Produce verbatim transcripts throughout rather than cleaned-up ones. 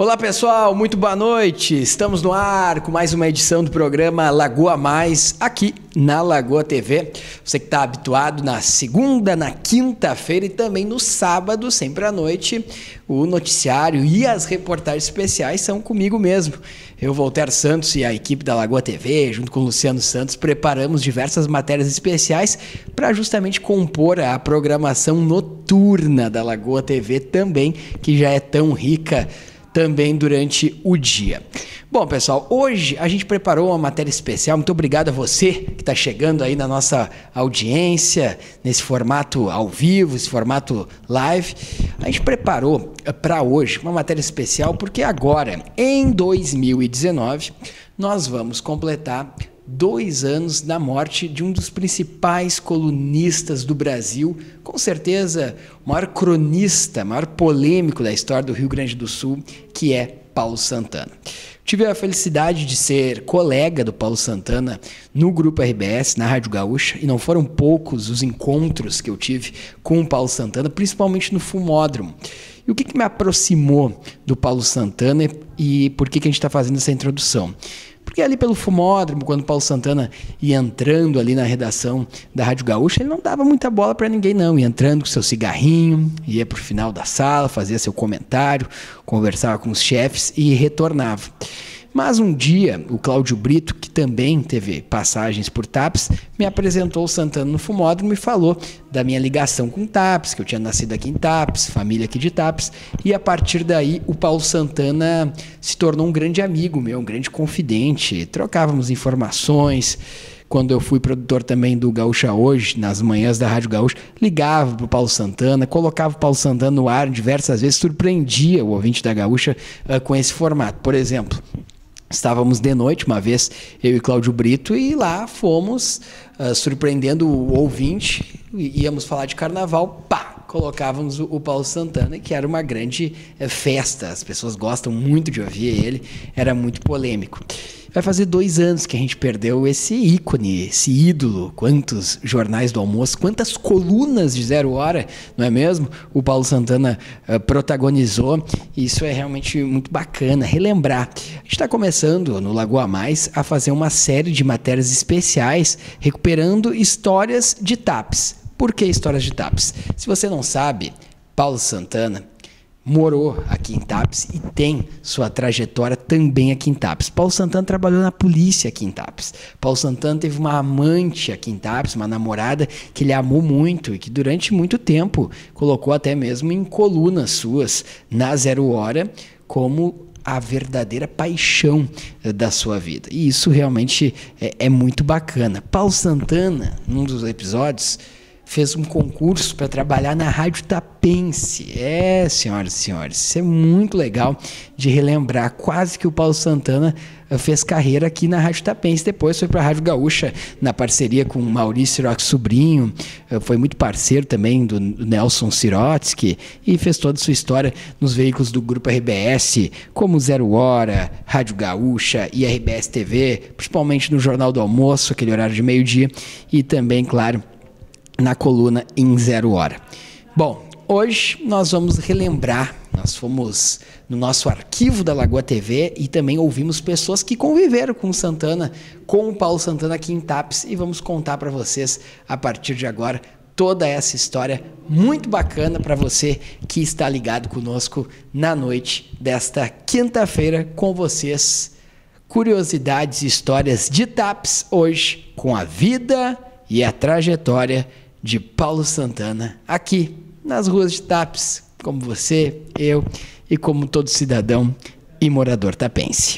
Olá pessoal, muito boa noite. Estamos no ar com mais uma edição do programa Lagoa Mais, aqui na Lagoa T V. Você que está habituado na segunda, na quinta-feira e também no sábado, sempre à noite, o noticiário e as reportagens especiais são comigo mesmo. Eu, Voltaire Santos, e a equipe da Lagoa T V, junto com o Luciano Santos, preparamos diversas matérias especiais para justamente compor a programação noturna da Lagoa T V também, que já é tão rica também durante o dia. Bom, pessoal, hoje a gente preparou uma matéria especial. Muito obrigado a você que está chegando aí na nossa audiência, nesse formato ao vivo, esse formato live. A gente preparou para hoje uma matéria especial porque agora, em dois mil e dezenove, nós vamos completar dois anos da morte de um dos principais colunistas do Brasil, com certeza o maior cronista, o maior polêmico da história do Rio Grande do Sul, que é Paulo Santana. Tive a felicidade de ser colega do Paulo Santana no Grupo R B S, na Rádio Gaúcha, e não foram poucos os encontros que eu tive com o Paulo Santana, principalmente no Fumódromo. E o que, que me aproximou do Paulo Santana e por que, que a gente está fazendo essa introdução? Porque ali pelo Fumódromo, quando o Paulo Santana ia entrando ali na redação da Rádio Gaúcha, ele não dava muita bola para ninguém não, ia entrando com seu cigarrinho, ia para o final da sala, fazia seu comentário, conversava com os chefes e retornava. Mas um dia, o Cláudio Brito, que também teve passagens por TAPS, me apresentou o Santana no Fumódromo e falou da minha ligação com TAPS, que eu tinha nascido aqui em TAPS, família aqui de TAPS, e a partir daí o Paulo Santana se tornou um grande amigo meu, um grande confidente, trocávamos informações. Quando eu fui produtor também do Gaúcha Hoje, nas manhãs da Rádio Gaúcha, ligava para o Paulo Santana, colocava o Paulo Santana no ar diversas vezes, surpreendia o ouvinte da Gaúcha uh, com esse formato. Por exemplo, estávamos de noite, uma vez, eu e Cláudio Brito, e lá fomos uh, surpreendendo o ouvinte, íamos falar de carnaval, pá, colocávamos o, o Paulo Santana, que era uma grande uh, festa, as pessoas gostam muito de ouvir ele, era muito polêmico. Vai fazer dois anos que a gente perdeu esse ícone, esse ídolo. Quantos jornais do almoço, quantas colunas de Zero Hora, não é mesmo? O Paulo Santana uh, protagonizou. Isso é realmente muito bacana, relembrar. A gente está começando no Lagoa Mais a fazer uma série de matérias especiais, recuperando histórias de TAPS. Por que histórias de TAPS? Se você não sabe, Paulo Santana morou aqui em TAPS e tem sua trajetória também aqui em TAPS. Paulo Santana trabalhou na polícia aqui em TAPS. Paulo Santana teve uma amante aqui em TAPS, uma namorada que ele amou muito e que durante muito tempo colocou até mesmo em colunas suas na Zero Hora como a verdadeira paixão da sua vida. E isso realmente é, é muito bacana. Paulo Santana, num dos episódios, fez um concurso para trabalhar na Rádio Tapense. É, senhoras e senhores, isso é muito legal de relembrar. Quase que o Paulo Santana fez carreira aqui na Rádio Tapense. Depois foi para a Rádio Gaúcha, na parceria com o Maurício Sirotsky Sobrinho. Foi muito parceiro também do Nelson Sirotsky e fez toda a sua história nos veículos do Grupo R B S, como Zero Hora, Rádio Gaúcha e R B S T V, principalmente no Jornal do Almoço, aquele horário de meio-dia, e também, claro, na coluna em Zero Hora. Bom, hoje nós vamos relembrar, nós fomos no nosso arquivo da Lagoa T V e também ouvimos pessoas que conviveram com o Santana, com o Paulo Santana aqui em TAPS, e vamos contar para vocês, a partir de agora, toda essa história muito bacana para você que está ligado conosco na noite desta quinta-feira com vocês. Curiosidades e histórias de TAPS hoje, com a vida e a trajetória de Paulo Santana, aqui nas ruas de TAPS, como você, eu e como todo cidadão e morador tapense.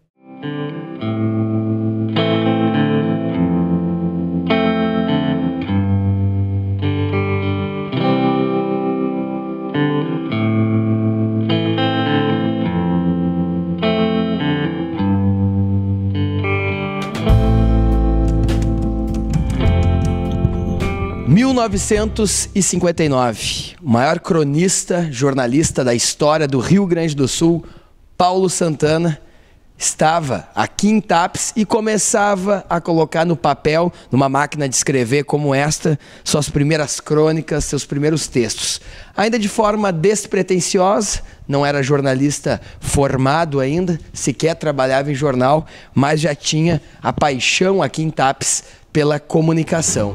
mil novecentos e cinquenta e nove, o maior cronista, jornalista da história do Rio Grande do Sul, Paulo Santana, estava aqui em Tapes e começava a colocar no papel, numa máquina de escrever como esta, suas primeiras crônicas, seus primeiros textos. Ainda de forma despretensiosa, não era jornalista formado ainda, sequer trabalhava em jornal, mas já tinha a paixão aqui em Tapes pela comunicação.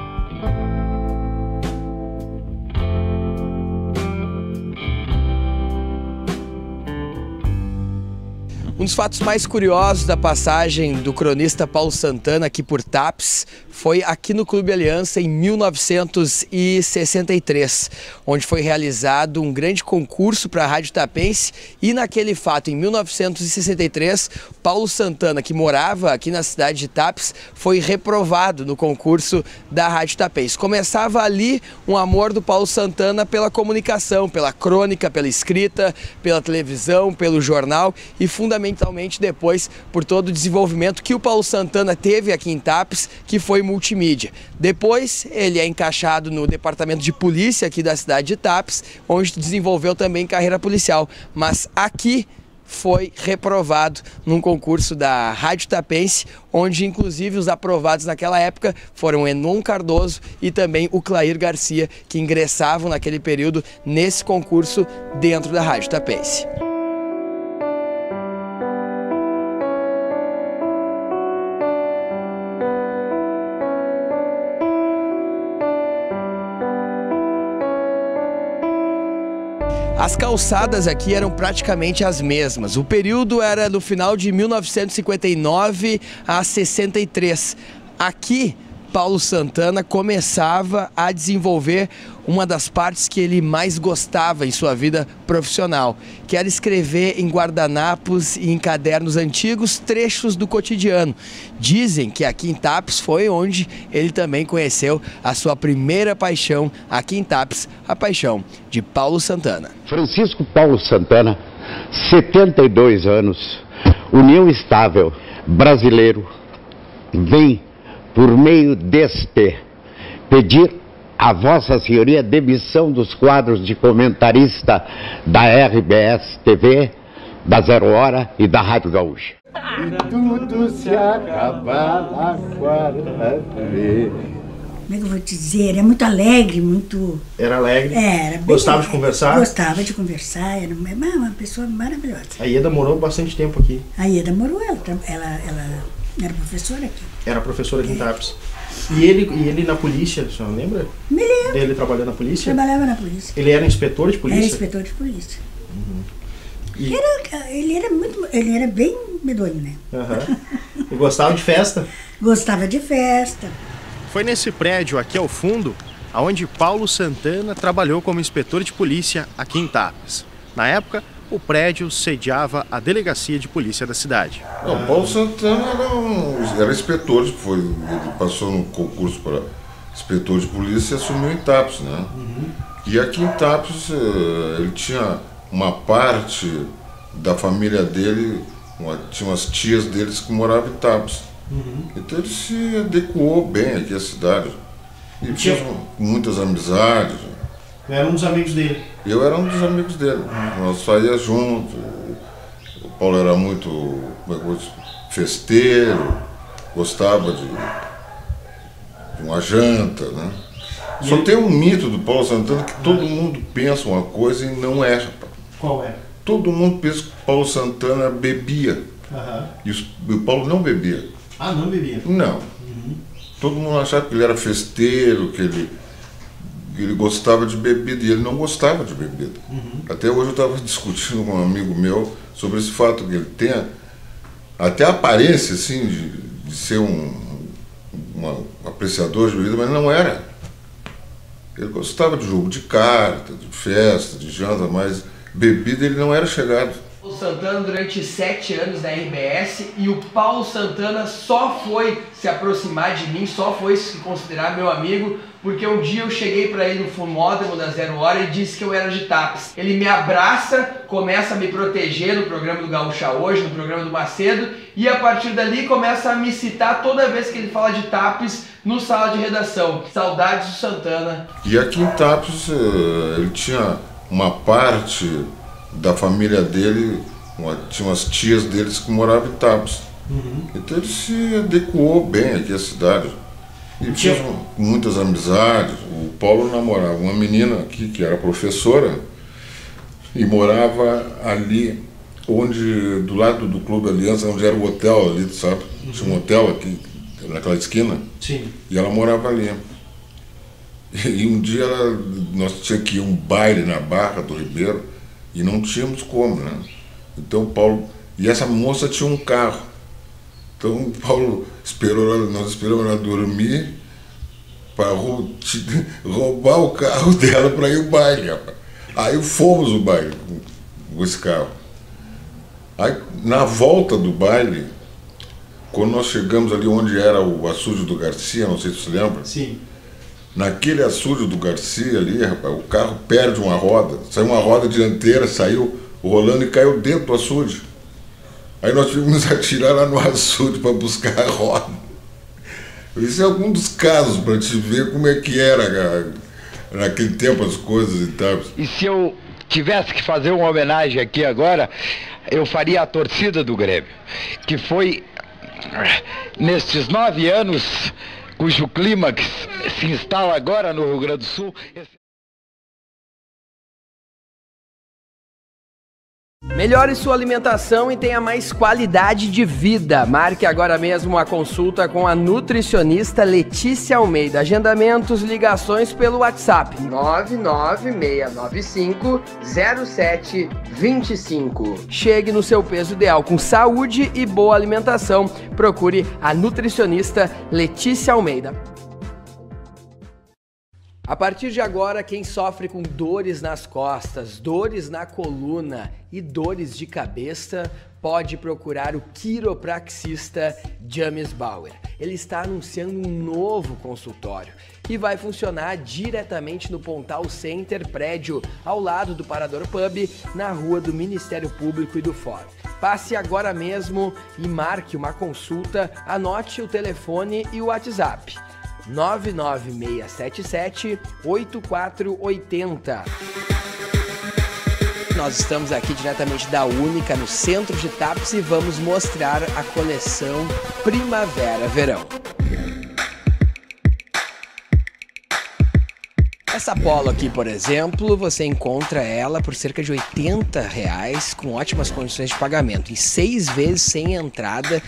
Um dos fatos mais curiosos da passagem do cronista Paulo Santana aqui por Tapes foi aqui no Clube Aliança em mil novecentos e sessenta e três, onde foi realizado um grande concurso para a Rádio Tapense e naquele fato, em mil novecentos e sessenta e três, Paulo Santana, que morava aqui na cidade de Tapes, foi reprovado no concurso da Rádio Tapense. Começava ali um amor do Paulo Santana pela comunicação, pela crônica, pela escrita, pela televisão, pelo jornal e fundamentalmente Fundamentalmente depois por todo o desenvolvimento que o Paulo Santana teve aqui em Tapes, que foi multimídia. Depois ele é encaixado no departamento de polícia aqui da cidade de Tapes, onde desenvolveu também carreira policial. Mas aqui foi reprovado num concurso da Rádio Tapense, onde inclusive os aprovados naquela época foram Enon Cardoso e também o Clair Garcia, que ingressavam naquele período nesse concurso dentro da Rádio Tapense. As calçadas aqui eram praticamente as mesmas. O período era no final de mil novecentos e cinquenta e nove a sessenta e três. Aqui, Paulo Santana começava a desenvolver uma das partes que ele mais gostava em sua vida profissional, que era escrever em guardanapos e em cadernos antigos trechos do cotidiano. Dizem que aqui em Tapes foi onde ele também conheceu a sua primeira paixão aqui em Tapes, a paixão de Paulo Santana. Francisco Paulo Santana, setenta e dois anos, união estável, brasileiro, vem por meio deste pedir a Vossa Senhoria demissão dos quadros de comentarista da R B S T V, da Zero Hora e da Rádio Gaúcha. E tudo se acaba na quarta-feira. Como é que eu vou te dizer? É muito alegre, muito... Era alegre? É, era bem Gostava alegre. de conversar? Gostava de conversar, era uma, uma pessoa maravilhosa. A Ieda morou bastante tempo aqui. A Ieda morou, ela, ela, ela era professora aqui. Era professora aqui em Tapes. E ele, e ele na polícia, a senhora lembra? Me lembro. Ele trabalhando na polícia? Trabalhava na polícia. Ele era inspetor de polícia? Era inspetor de polícia. Uhum. E... Era, ele era muito, ele era bem medonho, né? Uhum. E gostava de festa? Gostava de festa. Foi nesse prédio aqui ao fundo, aonde Paulo Santana trabalhou como inspetor de polícia aqui em Tapes. Na época, o prédio sediava a delegacia de polícia da cidade. Não, Paulo Santana era, um, era inspetor, foi, ele passou no concurso para inspetor de polícia e assumiu em Tapes, né? Uhum. E aqui em Tapes ele tinha uma parte da família dele, uma, tinha umas tias deles que moravam em Tapes. Uhum. Então ele se adequou bem aqui à cidade. E tinha muitas amizades. Eu era um dos amigos dele. Eu era um dos amigos dele. Uhum. Nós saíamos juntos. O Paulo era muito como é que eu dizer, festeiro, gostava de, de uma janta, né? E Só ele... tem um mito do Paulo Santana que todo mundo pensa uma coisa e não é, rapaz. Qual é? Todo mundo pensa que o Paulo Santana bebia. Uhum. E, os, e o Paulo não bebia. Ah, não bebia? Não. Uhum. Todo mundo achava que ele era festeiro, que ele, que ele gostava de bebida, e ele não gostava de bebida. Uhum. Até hoje eu estava discutindo com um amigo meu sobre esse fato, que ele tem até a aparência assim, de, de ser um, um apreciador de bebida, mas não era. Ele gostava de jogo de carta, de festa, de janta, mas bebida ele não era chegado. O Santana durante sete anos na R B S, e o Paulo Santana só foi se aproximar de mim, só foi se considerar meu amigo, porque um dia eu cheguei para ele no fumódromo da Zero Hora e disse que eu era de Tapes. Ele me abraça, começa a me proteger no programa do Gaúcha Hoje, no programa do Macedo, e a partir dali começa a me citar toda vez que ele fala de Tapes no sala de redação. Saudades do Santana. E aqui em Tapes ele tinha uma parte da família dele, uma, tinha umas tias deles que moravam em Tapes. Uhum. Então ele se adequou bem aqui à cidade. E tinha muitas amizades. O Paulo namorava uma menina aqui que era professora e morava ali, onde, do lado do Clube Aliança, onde era o hotel ali, sabe? Uhum. Tinha um hotel aqui, naquela esquina. Sim. E ela morava ali. E um dia ela, nós tínhamos que ir a um baile na Barra do Ribeiro e não tínhamos como, né? Então o Paulo... E essa moça tinha um carro. Então o Paulo esperou, nós esperamos ela dormir para roubar o carro dela para ir ao baile, rapaz. Aí fomos ao baile com esse carro. Aí na volta do baile, quando nós chegamos ali onde era o açude do Garcia, não sei se você lembra. Sim. Naquele açude do Garcia ali, rapaz, o carro perde uma roda, saiu uma roda dianteira, saiu rolando e caiu dentro do açude. Aí nós tivemos que nos atirar lá no açude para buscar a roda. Esse é algum dos casos para te ver como é que era naquele tempo as coisas e tal. E se eu tivesse que fazer uma homenagem aqui agora, eu faria a torcida do Grêmio, que foi, nestes nove anos, cujo clímax se instala agora no Rio Grande do Sul. Melhore sua alimentação e tenha mais qualidade de vida. Marque agora mesmo uma consulta com a nutricionista Letícia Almeida. Agendamentos, ligações pelo WhatsApp nove nove seis nove cinco zero sete dois cinco. Chegue no seu peso ideal com saúde e boa alimentação. Procure a nutricionista Letícia Almeida. A partir de agora, quem sofre com dores nas costas, dores na coluna e dores de cabeça, pode procurar o quiropraxista James Bauer. Ele está anunciando um novo consultório e vai funcionar diretamente no Pontal Center, prédio ao lado do Parador Pub, na rua do Ministério Público e do Fórum. Passe agora mesmo e marque uma consulta, anote o telefone e o WhatsApp. nove nove seis sete sete oito quatro oito zero. Nós estamos aqui diretamente da Única, no centro de Tapes, e vamos mostrar a coleção Primavera-Verão. Essa polo aqui, por exemplo, você encontra ela por cerca de oitenta reais, com ótimas condições de pagamento, em seis vezes sem entrada.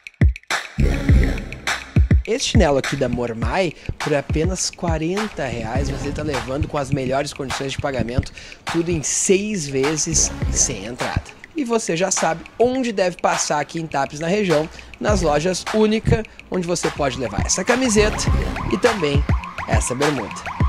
Esse chinelo aqui da Mormai, por apenas quarenta reais, você está levando com as melhores condições de pagamento, tudo em seis vezes sem entrada. E você já sabe onde deve passar aqui em Tapes, na região, nas lojas Única, onde você pode levar essa camiseta e também essa bermuda.